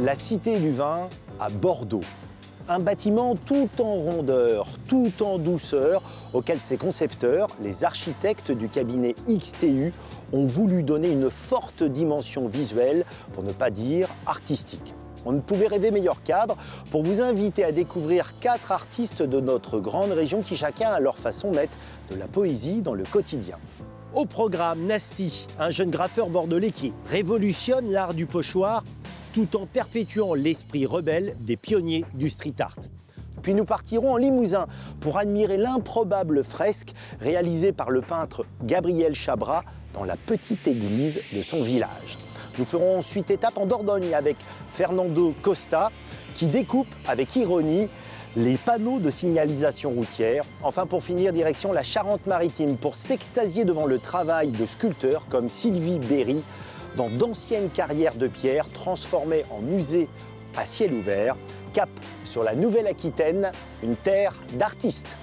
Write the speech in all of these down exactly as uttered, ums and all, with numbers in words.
la Cité du Vin à Bordeaux. Un bâtiment tout en rondeur, tout en douceur, auquel ses concepteurs, les architectes du cabinet X T U, ont voulu donner une forte dimension visuelle, pour ne pas dire artistique. On ne pouvait rêver meilleur cadre pour vous inviter à découvrir quatre artistes de notre grande région qui chacun à leur façon mettent de la poésie dans le quotidien. Au programme, Nasty, un jeune graffeur bordelais qui révolutionne l'art du pochoir tout en perpétuant l'esprit rebelle des pionniers du street art. Puis nous partirons en Limousin pour admirer l'improbable fresque réalisée par le peintre Gabriel Chabrat dans la petite église de son village. Nous ferons ensuite étape en Dordogne avec Fernando Costa qui découpe avec ironie les panneaux de signalisation routière. Enfin, pour finir, direction la Charente-Maritime pour s'extasier devant le travail de sculpteurs comme Sylvie Berry dans d'anciennes carrières de pierre transformées en musée à ciel ouvert. Cap sur la Nouvelle-Aquitaine, une terre d'artistes.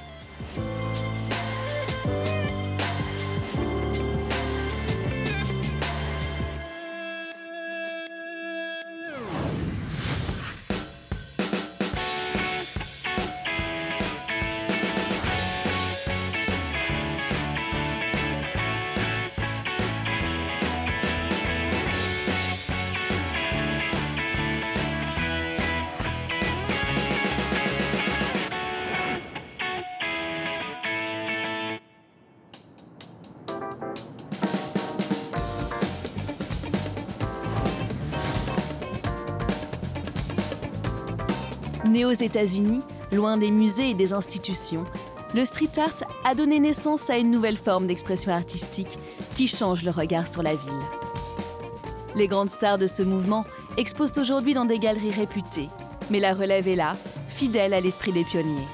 Né aux États-Unis, loin des musées et des institutions, le street art a donné naissance à une nouvelle forme d'expression artistique qui change le regard sur la ville. Les grandes stars de ce mouvement exposent aujourd'hui dans des galeries réputées, mais la relève est là, fidèle à l'esprit des pionniers.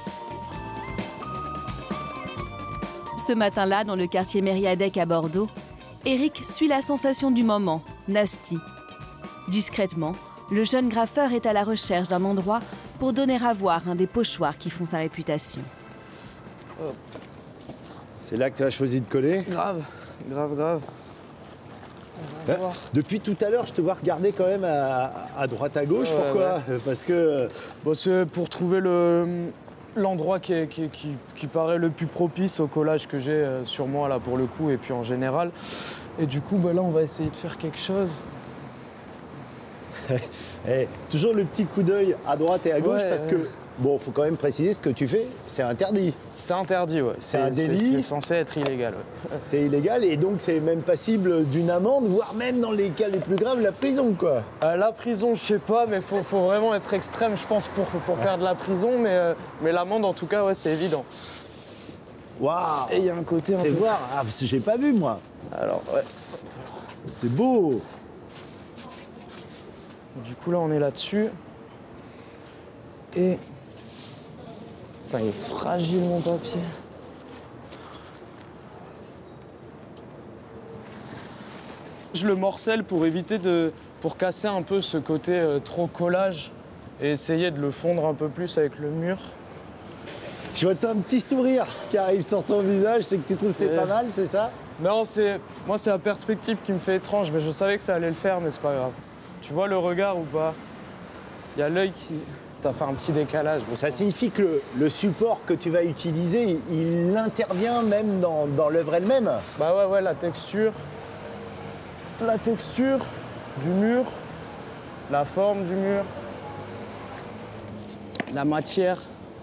Ce matin-là, dans le quartier Mériadec à Bordeaux, Eric suit la sensation du moment, Nasty. Discrètement, le jeune graffeur est à la recherche d'un endroit pour donner à voir un des pochoirs qui font sa réputation. C'est là que tu as choisi de coller? Grave, grave, grave. On va hein voir. Depuis tout à l'heure, je te vois regarder quand même à, à droite, à gauche. Ouais, Pourquoi? ouais. Parce que... Bon, c'est pour trouver le, l'endroit qui, est- qui, qui, qui paraît le plus propice au collage que j'ai euh, sur moi, là, pour le coup, et puis en général. Et du coup, bah, là, on va essayer de faire quelque chose. Eh, toujours le petit coup d'œil à droite et à gauche Ouais, parce ouais. que, bon, faut quand même préciser ce que tu fais, c'est interdit. C'est interdit, ouais. C'est un délit. C'est censé être illégal, ouais. C'est illégal et donc c'est même passible d'une amende, voire même dans les cas les plus graves, la prison, quoi. Euh, la prison, je sais pas, mais faut, faut vraiment être extrême, je pense, pour, pour faire de la prison. Mais, euh, mais l'amende, en tout cas, ouais, c'est évident. Waouh! Et il y a un côté un Fais peu... voir, ah, parce que j'ai pas vu, moi. Alors, ouais. C'est beau. Du coup, là, on est là-dessus. Et... Putain, il est fragile, mon papier. Je le morcelle pour éviter de... pour casser un peu ce côté euh, trop collage et essayer de le fondre un peu plus avec le mur. Je vois un petit sourire qui arrive sur ton visage, c'est que tu trouves que c'est Ouais. pas mal, c'est ça? Non, c'est... Moi, c'est la perspective qui me fait étrange, mais je savais que ça allait le faire, mais c'est pas grave. Tu vois le regard ou pas? Il y a l'œil qui... Ça fait un petit décalage. Ça signifie que le, le support que tu vas utiliser, il, il intervient même dans, dans l'œuvre elle-même. Bah ouais, ouais, la texture. La texture du mur, la forme du mur, la matière.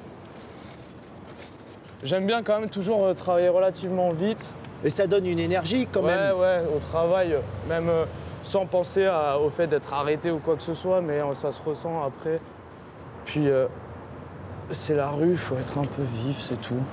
J'aime bien quand même toujours euh, travailler relativement vite. Et ça donne une énergie quand ouais, même. ouais, au travail, euh, même euh, sans penser à- au fait d'être arrêté ou quoi que ce soit, mais euh, ça se ressent après. Puis euh, c'est la rue, faut être un peu vif, c'est tout.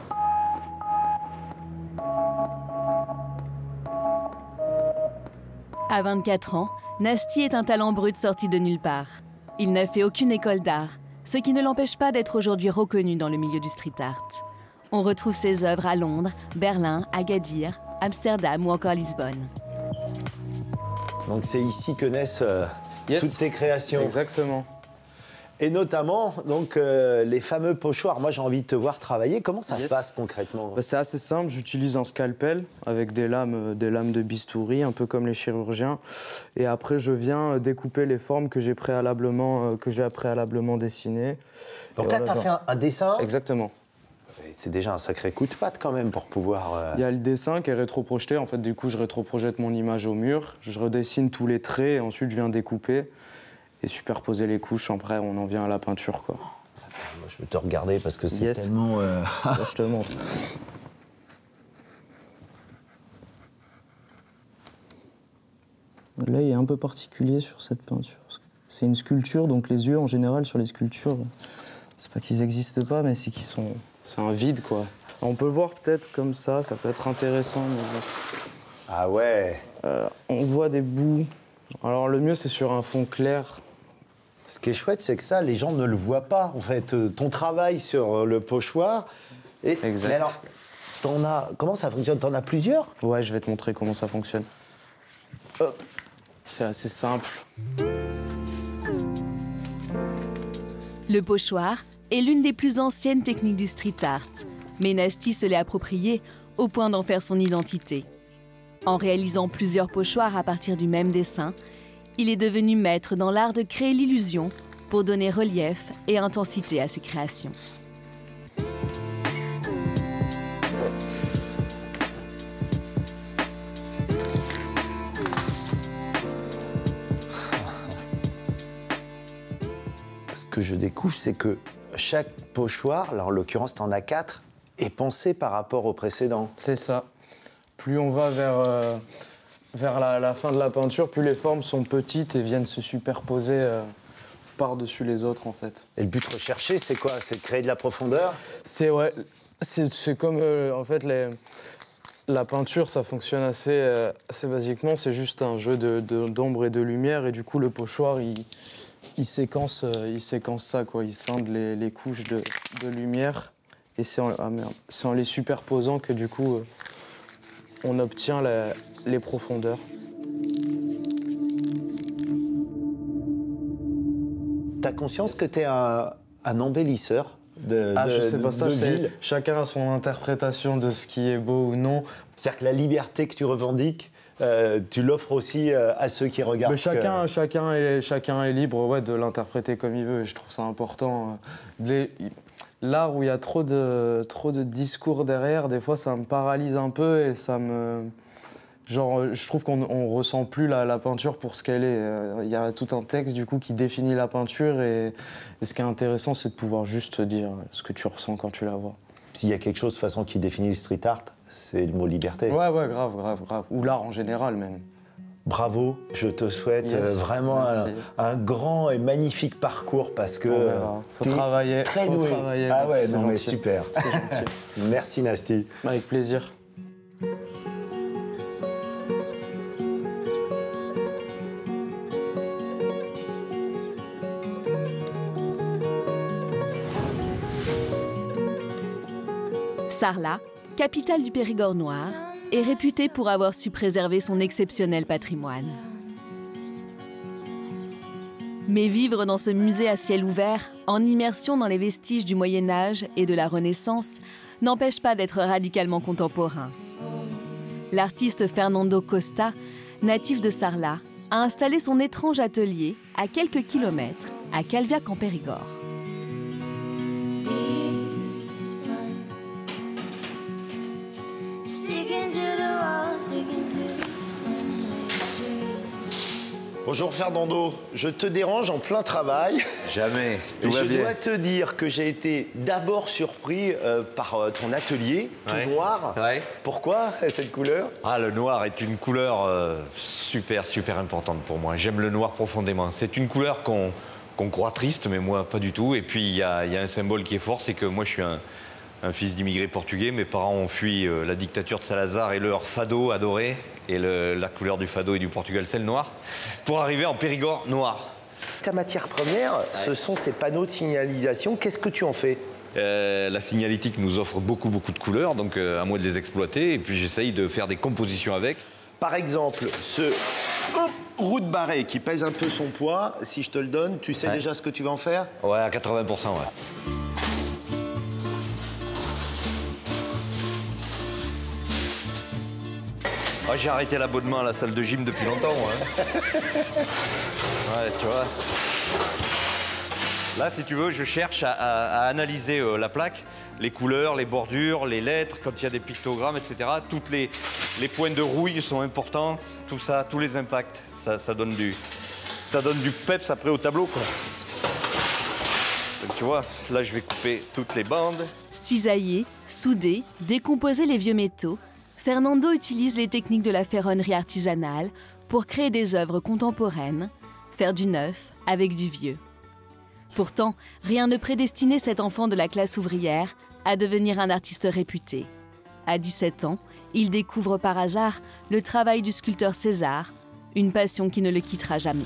À vingt-quatre ans, Nasty est un talent brut sorti de nulle part. Il n'a fait aucune école d'art, ce qui ne l'empêche pas d'être aujourd'hui reconnu dans le milieu du street art. On retrouve ses œuvres à Londres, Berlin, Agadir, Amsterdam ou encore Lisbonne. Donc c'est ici que naissent euh, Yes. toutes tes créations. Exactement. Et notamment, donc, euh, les fameux pochoirs. Moi, j'ai envie de te voir travailler. Comment ça yes. se passe concrètement? Bah, c'est assez simple. J'utilise un scalpel avec des lames, des lames de bistouri, un peu comme les chirurgiens. Et après, je viens découper les formes que j'ai préalablement, euh, que j'ai préalablement dessinées. Donc et là, voilà, tu as fait un, un dessin? Exactement. C'est déjà un sacré coup de patte quand même pour pouvoir... Euh... Il y a le dessin qui est rétroprojeté. En fait, du coup, je rétroprojette mon image au mur. Je redessine tous les traits et ensuite, je viens découper. Et superposer les couches, après on en vient à la peinture, quoi. Moi, je vais te regarder parce que c'est yes. tellement... Euh... Là, je te montre. L'œil est un peu particulier sur cette peinture. C'est une sculpture, donc les yeux, en général, sur les sculptures, c'est pas qu'ils n'existent pas, mais c'est qu'ils sont... C'est un vide, quoi. On peut le voir peut-être comme ça, ça peut être intéressant. Mais... Ah ouais euh, On voit des bouts. Alors le mieux, c'est sur un fond clair. Ce qui est chouette, c'est que ça, les gens ne le voient pas. En fait, ton travail sur le pochoir. Et, exact. Mais alors, t'en as, comment ça fonctionne? T'en as plusieurs? Ouais, je vais te montrer comment ça fonctionne. Hop. C'est assez simple. Le pochoir est l'une des plus anciennes techniques du street art. Mais Nasty se l'est approprié au point d'en faire son identité. En réalisant plusieurs pochoirs à partir du même dessin, il est devenu maître dans l'art de créer l'illusion pour donner relief et intensité à ses créations. Ce que je découvre, c'est que chaque pochoir, là en l'occurrence tu en as quatre, est pensé par rapport au précédent. C'est ça. Plus on va vers... Euh... Vers la, la fin de la peinture, plus les formes sont petites et viennent se superposer euh, par-dessus les autres, en fait. Et le but recherché, c'est quoi? C'est de créer de la profondeur? C'est, ouais, c'est comme, euh, en fait, les, la peinture, ça fonctionne assez, euh, assez basiquement. C'est juste un jeu de, de, d'ombre et de lumière. Et du coup, le pochoir, il, il, séquence, euh, il séquence ça, quoi. Il scinde les, les couches de, de lumière. Et c'est en, ah merde, c'est en les superposant que, du coup... Euh, on obtient la, les profondeurs. T'as conscience que t'es un, un embellisseur de, ah, de, je sais de, pas ça, de ville? Chacun a son interprétation de ce qui est beau ou non. C'est-à-dire que la liberté que tu revendiques, euh, tu l'offres aussi euh, à ceux qui regardent. Mais chacun, que... chacun, est, chacun est libre ouais, de l'interpréter comme il veut. Et je trouve ça important. Les... L'art où il y a trop de, trop de discours derrière, des fois, ça me paralyse un peu et ça me... Genre, je trouve qu'on ne ressent plus la, la peinture pour ce qu'elle est. Il y a tout un texte, du coup, qui définit la peinture et, et ce qui est intéressant, c'est de pouvoir juste dire ce que tu ressens quand tu la vois. S'il y a quelque chose, de toute façon, qui définit le street art, c'est le mot liberté. Ouais, ouais, grave, grave, grave. Ou l'art en général, même. Bravo, je te souhaite yes, vraiment un, un grand et magnifique parcours parce que faut travailler, très faut doué. Travailler, ah ouais, non gentil. mais super. Merci Nasty. Avec plaisir. Sarlat, capitale du Périgord noir, est réputée pour avoir su préserver son exceptionnel patrimoine. Mais vivre dans ce musée à ciel ouvert, en immersion dans les vestiges du Moyen-Âge et de la Renaissance, n'empêche pas d'être radicalement contemporain. L'artiste Fernando Costa, natif de Sarlat, a installé son étrange atelier à quelques kilomètres, à Calviac en Périgord. Bonjour Fernando, je te dérange en plein travail. Jamais, tout Et va je bien. dois te dire que j'ai été d'abord surpris euh, par euh, ton atelier, tout ouais. noir. Ouais. Pourquoi cette couleur? Ah, le noir est une couleur euh, super, super importante pour moi. J'aime le noir profondément. C'est une couleur qu'on qu'on croit triste, mais moi, pas du tout. Et puis, il y a, y a un symbole qui est fort, c'est que moi, je suis un, un fils d'immigrés portugais. Mes parents ont fui euh, la dictature de Salazar et leur fado adoré. Et le, la couleur du fado et du Portugal, c'est le noir. Pour arriver en Périgord noir. Ta matière première, ouais. ce sont ces panneaux de signalisation. Qu'est-ce que tu en fais? euh, La signalétique nous offre beaucoup, beaucoup de couleurs, donc euh, à moi de les exploiter. Et puis, j'essaye de faire des compositions avec. Par exemple, ce Hop, roue de Barret qui pèse un peu son poids. Si je te le donne, tu sais ouais. déjà ce que tu vas en faire? Ouais, à quatre-vingts pour cent, ouais. Oh, j'ai arrêté l'abonnement à la salle de gym depuis longtemps, hein. Ouais, tu vois. Là, si tu veux, je cherche à, à, à analyser euh, la plaque, les couleurs, les bordures, les lettres, quand il y a des pictogrammes, et cetera. Toutes les, les points de rouille sont importants, tout ça, tous les impacts. Ça, ça, donne, du, ça donne du peps après au tableau, quoi. Donc, tu vois, là, je vais couper toutes les bandes. Cisailler, souder, décomposer les vieux métaux, Fernando utilise les techniques de la ferronnerie artisanale pour créer des œuvres contemporaines, faire du neuf avec du vieux. Pourtant, rien ne prédestinait cet enfant de la classe ouvrière à devenir un artiste réputé. À dix-sept ans, il découvre par hasard le travail du sculpteur César, une passion qui ne le quittera jamais.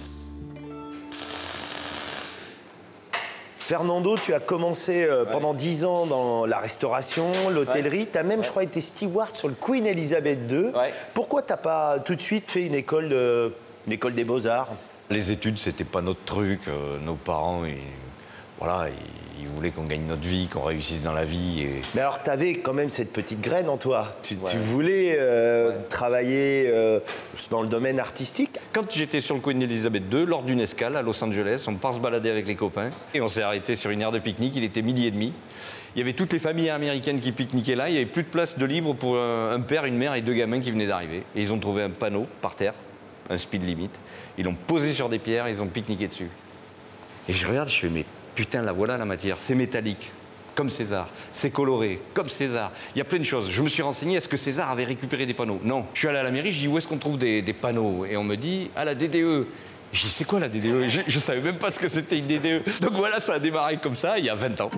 Fernando, tu as commencé euh, ouais. pendant dix ans dans la restauration, l'hôtellerie. Ouais. Tu as même, ouais. je crois, été steward sur le Queen Elizabeth deux. Ouais. Pourquoi tu n'as pas tout de suite fait une école, de, une école des beaux-arts? Les études, c'était pas notre truc. Euh, nos parents, ils, voilà, ils, ils voulaient qu'on gagne notre vie, qu'on réussisse dans la vie. Et... Mais alors, tu avais quand même cette petite graine en toi. Tu, ouais. tu voulais euh, ouais. travailler euh, dans le domaine artistique. Quand j'étais sur le Queen Elizabeth deux, lors d'une escale à Los Angeles, on part se balader avec les copains. Et on s'est arrêté sur une aire de pique-nique, il était midi et demi. Il y avait toutes les familles américaines qui pique-niquaient là. Il n'y avait plus de place de libre pour un père, une mère et deux gamins qui venaient d'arriver. Et ils ont trouvé un panneau par terre, un speed limit. Ils l'ont posé sur des pierres, ils ont pique-niqué dessus. Et je regarde, je fais, mais putain, la voilà la matière. C'est métallique, comme César. C'est coloré, comme César. Il y a plein de choses. Je me suis renseigné, est-ce que César avait récupéré des panneaux? Non. Je suis allé à la mairie, je dis, où est-ce qu'on trouve des, des panneaux? Et on me dit, à la D D E. Je dis, c'est quoi la D D E? Je ne savais même pas ce que c'était une D D E. Donc voilà, ça a démarré comme ça, il y a vingt ans.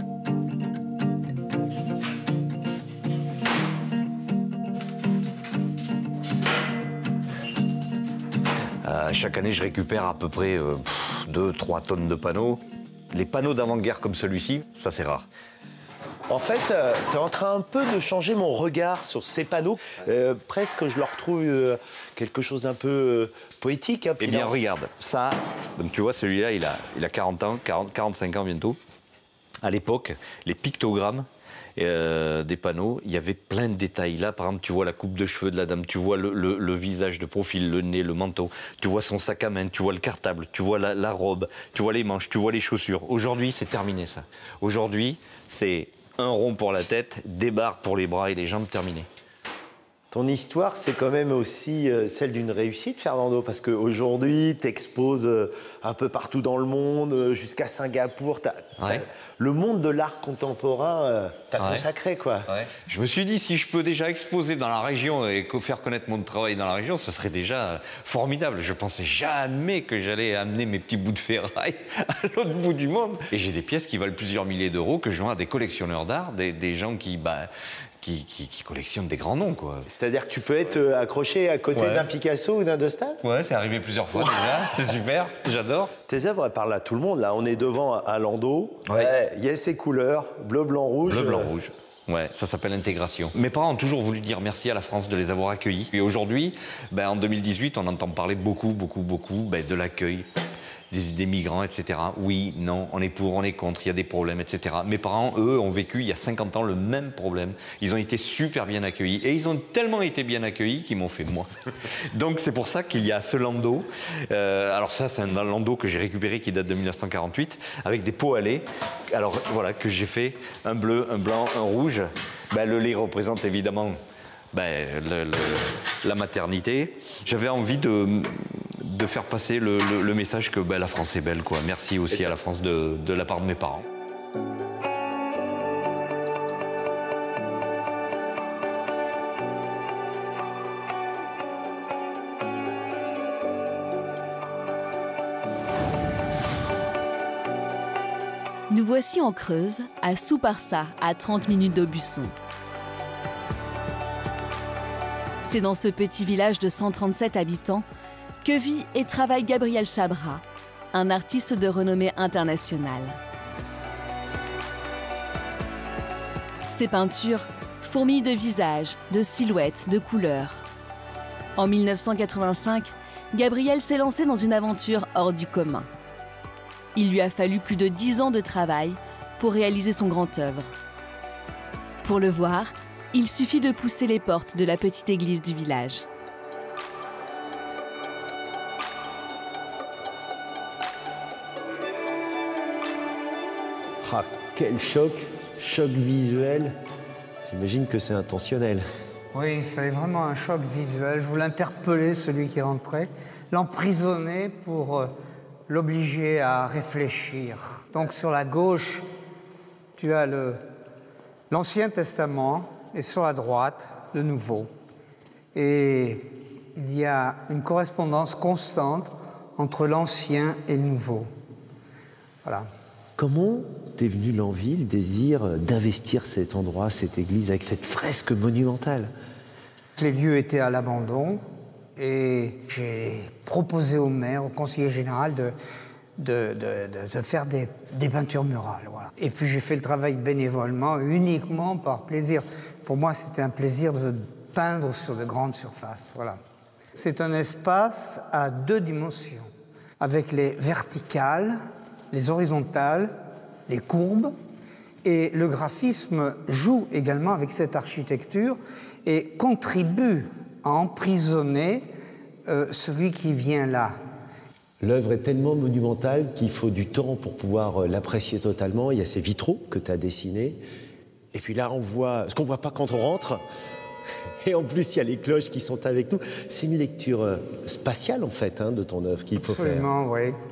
Euh, chaque année, je récupère à peu près euh, deux trois tonnes de panneaux. Les panneaux d'avant-guerre comme celui-ci, ça c'est rare. En fait, euh, tu es en train un peu de changer mon regard sur ces panneaux. Euh, presque, je leur trouve euh, quelque chose d'un peu euh, poétique. Hein, eh bien, regarde, ça, donc tu vois, celui-là, il a, il a quarante ans, quarante, quarante-cinq ans bientôt. À l'époque, les pictogrammes Euh, des panneaux, il y avait plein de détails. Là, par exemple, tu vois la coupe de cheveux de la dame, tu vois le, le, le visage de profil, le nez, le menton, tu vois son sac à main, tu vois le cartable, tu vois la, la robe, tu vois les manches, tu vois les chaussures. Aujourd'hui, c'est terminé, ça. Aujourd'hui, c'est un rond pour la tête, des barres pour les bras et les jambes, terminé. Ton histoire, c'est quand même aussi euh, celle d'une réussite, Fernando, parce qu'aujourd'hui, tu exposes euh, un peu partout dans le monde, euh, jusqu'à Singapour. T'as, ouais. t'as, le monde de l'art contemporain, euh, t'as ouais. consacré, quoi. Ouais. Je me suis dit, si je peux déjà exposer dans la région et faire connaître mon travail dans la région, ce serait déjà formidable. Je pensais jamais que j'allais amener mes petits bouts de ferraille à l'autre bout du monde. Et j'ai des pièces qui valent plusieurs milliers d'euros que je vends à des collectionneurs d'art, des, des gens qui... Bah, Qui, qui, qui collectionne des grands noms, quoi. C'est-à-dire que tu peux être accroché à côté ouais. d'un Picasso ou d'un De Staël? Ouais, c'est arrivé plusieurs fois déjà. C'est super, j'adore. Tes œuvres, elles parlent à tout le monde. Là, on est devant un landau. Il ouais. y a ses couleurs, bleu, blanc, rouge. Bleu, blanc, rouge. Ouais, ça s'appelle l'intégration. Mes parents ont toujours voulu dire merci à la France de les avoir accueillis. Et aujourd'hui, ben, en deux mille dix-huit, on entend parler beaucoup, beaucoup, beaucoup ben, de l'accueil. Des, des migrants, et cetera. Oui, non, on est pour, on est contre, il y a des problèmes, et cetera. Mes parents, eux, ont vécu il y a cinquante ans le même problème. Ils ont été super bien accueillis. Et ils ont tellement été bien accueillis qu'ils m'ont fait moi. Donc c'est pour ça qu'il y a ce landau. Euh, alors ça, c'est un landau que j'ai récupéré qui date de mille neuf cent quarante-huit, avec des pots à lait. Alors voilà, que j'ai fait un bleu, un blanc, un rouge. Ben, le lait représente évidemment ben, le, le, la maternité. J'avais envie de... de faire passer le, le, le message que bah, la France est belle, quoi. Merci aussi à la France de, de la part de mes parents. Nous voici en Creuse, à Souparsa, à trente minutes d'Aubusson. C'est dans ce petit village de cent trente-sept habitants que vit et travaille Gabriel Chabra, un artiste de renommée internationale. Ses peintures fourmillent de visages, de silhouettes, de couleurs. En mille neuf cent quatre-vingt-cinq, Gabriel s'est lancé dans une aventure hors du commun. Il lui a fallu plus de dix ans de travail pour réaliser son grand œuvre. Pour le voir, il suffit de pousser les portes de la petite église du village. Ah, quel choc, choc visuel. J'imagine que c'est intentionnel. Oui, il fallait vraiment un choc visuel. Je voulais interpeller celui qui rentrait, l'emprisonner pour euh, l'obliger à réfléchir. Donc sur la gauche, tu as le, l'Ancien Testament et sur la droite, le Nouveau. Et il y a une correspondance constante entre l'Ancien et le Nouveau. Voilà. Comment t'es venu l'envie, le désir d'investir cet endroit, cette église, avec cette fresque monumentale? Les lieux étaient à l'abandon et j'ai proposé au maire, au conseiller général, de, de, de, de, de faire des, des peintures murales. Voilà. Et puis j'ai fait le travail bénévolement, uniquement par plaisir. Pour moi, c'était un plaisir de peindre sur de grandes surfaces. Voilà. C'est un espace à deux dimensions, avec les verticales, les horizontales, les courbes, et le graphisme joue également avec cette architecture et contribue à emprisonner euh, celui qui vient là. L'œuvre est tellement monumentale qu'il faut du temps pour pouvoir l'apprécier totalement. Il y a ces vitraux que tu as dessinés, et puis là on voit ce qu'on ne voit pas quand on rentre, et en plus il y a les cloches qui sont avec nous. C'est une lecture spatiale en fait hein, de ton œuvre qu'il faut Absolument, faire. Oui.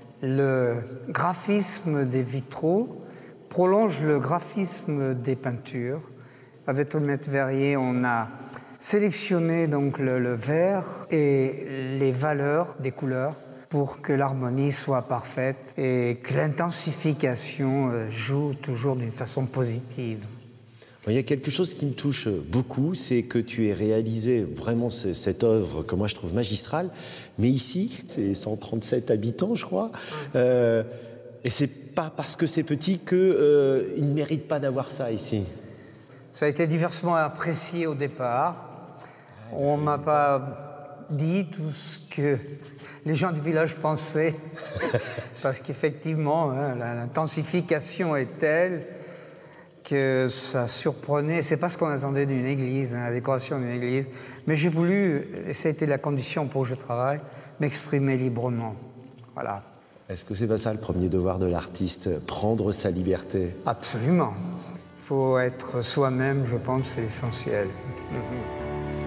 Le graphisme des vitraux prolonge le graphisme des peintures. Avec Tolmette Verrier, on a sélectionné donc le, le vert et les valeurs des couleurs pour que l'harmonie soit parfaite et que l'intensification joue toujours d'une façon positive. Il y a quelque chose qui me touche beaucoup, c'est que tu aies réalisé vraiment cette œuvre que moi je trouve magistrale, mais ici, c'est cent trente-sept habitants, je crois, euh, et c'est pas parce que c'est petit qu'ils euh, ne méritent pas d'avoir ça ici. Ça a été diversement apprécié au départ. On ne m'a pas dit tout ce que les gens du village pensaient, parce qu'effectivement, hein, l'intensification est telle que ça surprenait. C'est pas ce qu'on attendait d'une église, hein, la décoration d'une église. Mais j'ai voulu, et ça a été la condition pour que je travaille, m'exprimer librement. Voilà. Est-ce que c'est pas ça le premier devoir de l'artiste, prendre sa liberté? Absolument. Il faut être soi-même, je pense, c'est essentiel. Mm-hmm.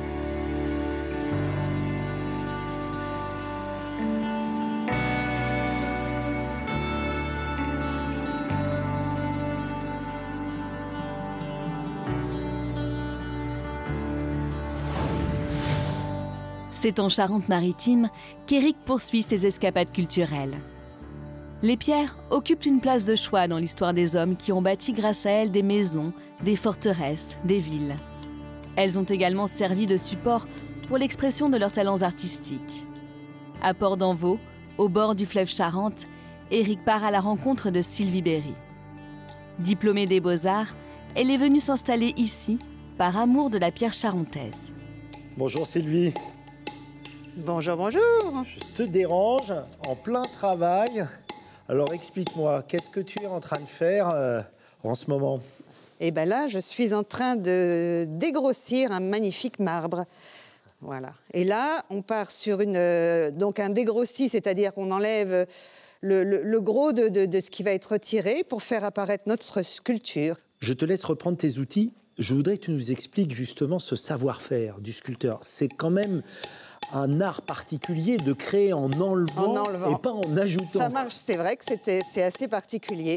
C'est en Charente-Maritime qu'Éric poursuit ses escapades culturelles. Les pierres occupent une place de choix dans l'histoire des hommes qui ont bâti grâce à elles des maisons, des forteresses, des villes. Elles ont également servi de support pour l'expression de leurs talents artistiques. À Port-d'Envaux, au bord du fleuve Charente, Éric part à la rencontre de Sylvie Berry. Diplômée des Beaux-Arts, elle est venue s'installer ici par amour de la pierre charentaise. Bonjour Sylvie. Bonjour, bonjour. Je te dérange en plein travail. Alors explique-moi, qu'est-ce que tu es en train de faire euh, en ce moment? Eh bien là, je suis en train de dégrossir un magnifique marbre. Voilà. Et là, on part sur une, euh, donc un dégrossi, c'est-à-dire qu'on enlève le, le, le gros de, de, de ce qui va être retiré pour faire apparaître notre sculpture. Je te laisse reprendre tes outils. Je voudrais que tu nous expliques justement ce savoir-faire du sculpteur. C'est quand même un art particulier de créer en enlevant, en enlevant. et pas en ajoutant. Ça marche, c'est vrai que c'est assez particulier.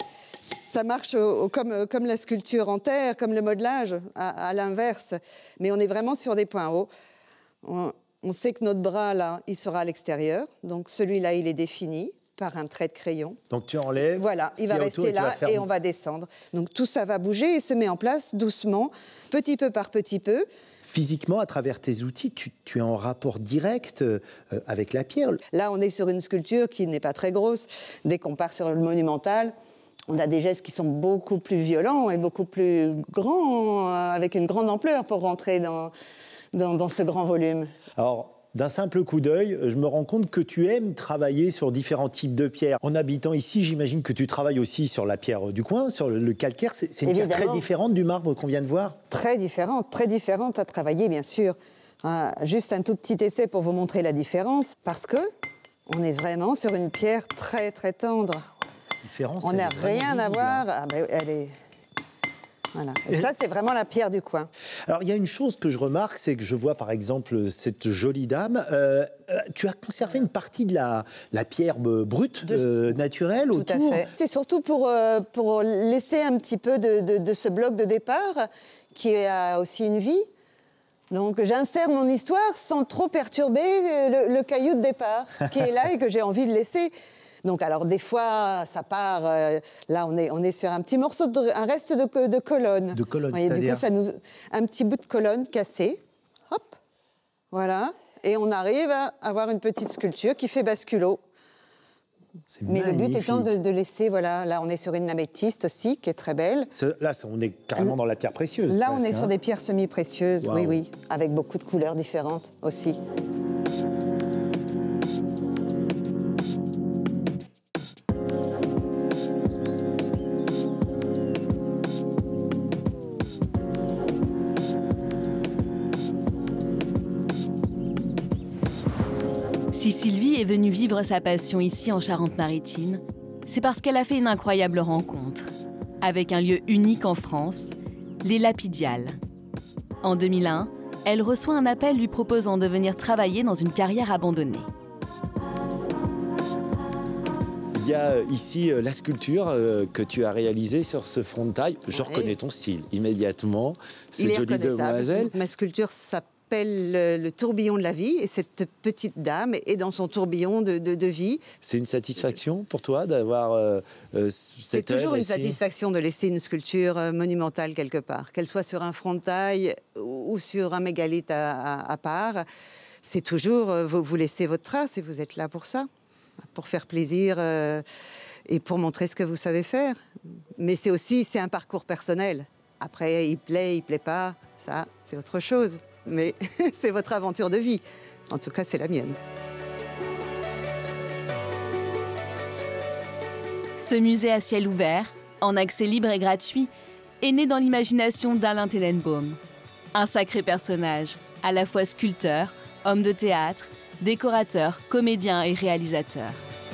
Ça marche au, au, comme, comme la sculpture en terre, comme le modelage, à, à l'inverse. Mais on est vraiment sur des points hauts. On, on sait que notre bras, là, il sera à l'extérieur. Donc celui-là, il est défini par un trait de crayon. Donc tu enlèves. Voilà, il va rester là et, et on va descendre. Donc tout ça va bouger et se met en place doucement, petit peu par petit peu. Physiquement, à travers tes outils, tu, tu es en rapport direct euh, avec la pierre. Là, on est sur une sculpture qui n'est pas très grosse. Dès qu'on part sur le monumental, on a des gestes qui sont beaucoup plus violents et beaucoup plus grands, euh, avec une grande ampleur pour rentrer dans, dans, dans ce grand volume. Alors, D'un simple coup d'œil, je me rends compte que tu aimes travailler sur différents types de pierres. En habitant ici, j'imagine que tu travailles aussi sur la pierre du coin, sur le, le calcaire. C'est, c'est une Évidemment. pierre très différente du marbre qu'on vient de voir. Très différente, très différente à travailler, bien sûr. Euh, juste un tout petit essai pour vous montrer la différence, parce que on est vraiment sur une pierre très, très tendre. Différence, on n'a rien à voir. Ah, ben, elle est... Voilà. Et ça, c'est vraiment la pierre du coin. Alors, il y a une chose que je remarque, c'est que je vois, par exemple, cette jolie dame. Euh, euh, tu as conservé une partie de la, la pierre brute, de... euh, naturelle, Tout autour. à fait. C'est surtout pour, euh, pour laisser un petit peu de, de, de ce bloc de départ, qui a aussi une vie. Donc, j'insère mon histoire sans trop perturber le, le caillou de départ, qui est là et que j'ai envie de laisser. Donc, alors, des fois, ça part... Euh, là, on est, on est sur un petit morceau, de, un reste de, de colonne. De colonne, c'est-à-dire... Du coup, ça nous, un petit bout de colonne cassé. Hop, voilà. Et on arrive à avoir une petite sculpture qui fait basculot. C'est Mais magnifique. le but étant de, de laisser... Voilà, là, on est sur une améthyste aussi, qui est très belle. Là, on est carrément dans la pierre précieuse. Là, presque, on est hein. sur des pierres semi-précieuses, Wow. oui, oui. Avec beaucoup de couleurs différentes aussi. Si Sylvie est venue vivre sa passion ici en Charente-Maritime, c'est parce qu'elle a fait une incroyable rencontre avec un lieu unique en France, les Lapidiales. En deux mille un, elle reçoit un appel lui proposant de venir travailler dans une carrière abandonnée. Il y a ici la sculpture que tu as réalisée sur ce fond de taille. Je Oui. reconnais ton style immédiatement. Il Cette est jolie reconnaissable. demoiselle. Ma sculpture s'appelle le, le tourbillon de la vie, et cette petite dame est dans son tourbillon de, de, de vie. C'est une satisfaction pour toi d'avoir euh, euh, C'est cette toujours œuvre une ici satisfaction de laisser une sculpture euh, monumentale quelque part, qu'elle soit sur un front de taille ou, ou sur un mégalithe à, à, à part. C'est toujours, euh, vous, vous laissez votre trace et vous êtes là pour ça, pour faire plaisir euh, et pour montrer ce que vous savez faire. Mais c'est aussi, c'est un parcours personnel. Après, il plaît, il plaît pas, ça, c'est autre chose. Mais c'est votre aventure de vie. En tout cas, c'est la mienne. Ce musée à ciel ouvert, en accès libre et gratuit, est né dans l'imagination d'Alain Tenenbaum. Un sacré personnage, à la fois sculpteur, homme de théâtre, décorateur, comédien et réalisateur.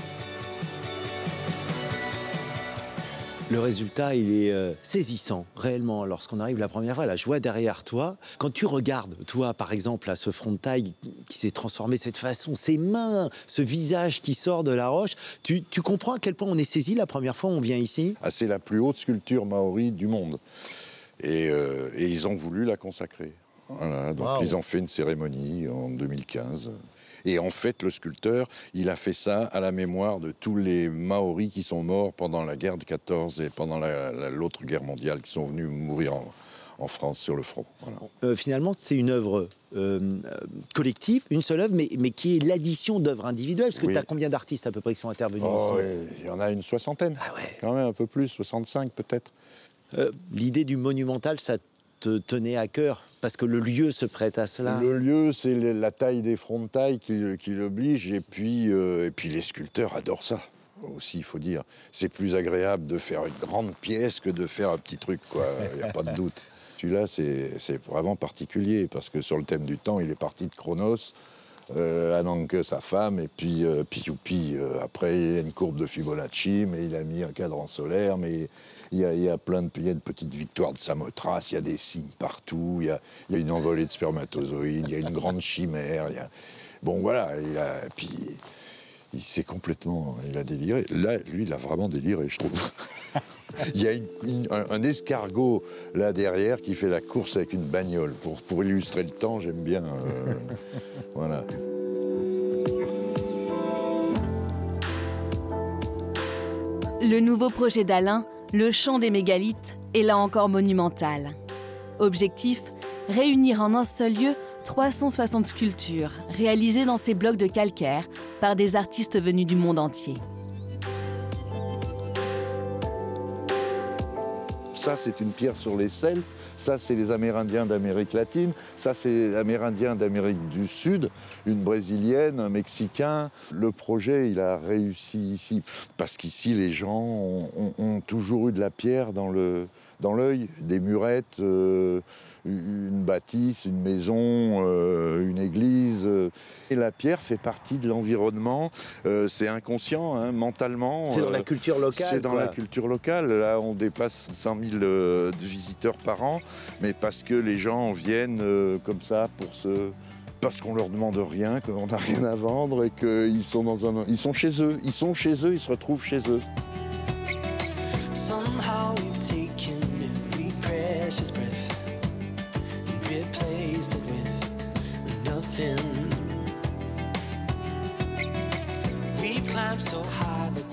Le résultat, il est euh, saisissant, réellement, lorsqu'on arrive la première fois, la joie derrière toi. Quand tu regardes, toi, par exemple, à ce front de taille qui s'est transformé de cette façon, ces mains, ce visage qui sort de la roche, tu, tu comprends à quel point on est saisi la première fois où on vient ici? Ah, c'est la plus haute sculpture maori du monde. Et, euh, et ils ont voulu la consacrer. Voilà, donc Wow. ils ont fait une cérémonie en deux mille quinze. Et en fait, le sculpteur, il a fait ça à la mémoire de tous les Maoris qui sont morts pendant la guerre de quatorze et pendant la, la, l'autre guerre mondiale, qui sont venus mourir en, en France sur le front. Voilà. Euh, finalement, c'est une œuvre euh, collective, une seule œuvre, mais, mais qui est l'addition d'œuvres individuelles. Parce que Oui. tu as combien d'artistes à peu près qui sont intervenus Oh, ici? ouais, il y en a une soixantaine, Ah ouais. quand même un peu plus, soixante-cinq peut-être. Euh, L'idée du monumental, ça te tenait à cœur parce que le lieu se prête à cela. Le lieu, c'est le- la taille des fronts de taille qui, qui l'oblige, et puis, euh, et puis les sculpteurs adorent ça aussi, il faut dire. C'est plus agréable de faire une grande pièce que de faire un petit truc, quoi. Il n'y a pas de doute. Celui-là, c'est c'est vraiment particulier, parce que sur le thème du temps, il est parti de Chronos, euh, Ananke, sa femme, et puis euh, Piyupi. Euh, après, il y a une courbe de Fibonacci, mais il a mis un cadran solaire, mais il y a, il y a plein de, il y a une petite victoire de Samothrace, il y a des signes partout, il y a, il y a une envolée de spermatozoïdes, il y a une grande chimère. Il y a... Bon, voilà, il a, puis il s'est complètement, il a déliré. Là, lui, il a vraiment déliré, je trouve. Il y a une, une, un, un escargot là derrière qui fait la course avec une bagnole. Pour, pour illustrer le temps, j'aime bien. Euh, voilà. Le nouveau projet d'Alain, le Chant des mégalithes, est là encore monumental. Objectif, réunir en un seul lieu trois cent soixante sculptures réalisées dans ces blocs de calcaire par des artistes venus du monde entier. ça c'est une pierre sur les Celtes, ça c'est les Amérindiens d'Amérique latine, ça c'est les Amérindiens d'Amérique du Sud, une brésilienne, un Mexicain. Le projet il a réussi ici, parce qu'ici les gens ont, ont, ont toujours eu de la pierre dans le, dans l'œil, des murettes, euh, une bâtisse, une maison, euh, une église. Et la pierre fait partie de l'environnement. Euh, c'est inconscient, hein, mentalement. C'est dans la culture locale. C'est dans quoi. la culture locale. Là, on dépasse cent mille euh, de visiteurs par an, mais parce que les gens viennent euh, comme ça pour se... Parce qu'on leur demande rien, qu'on n'a rien à vendre et qu'ils sont dans un... Ils sont chez eux. Ils sont chez eux, ils se retrouvent chez eux. Somehow we've taken every precious breath and replaced it with nothing. We climbed so high, but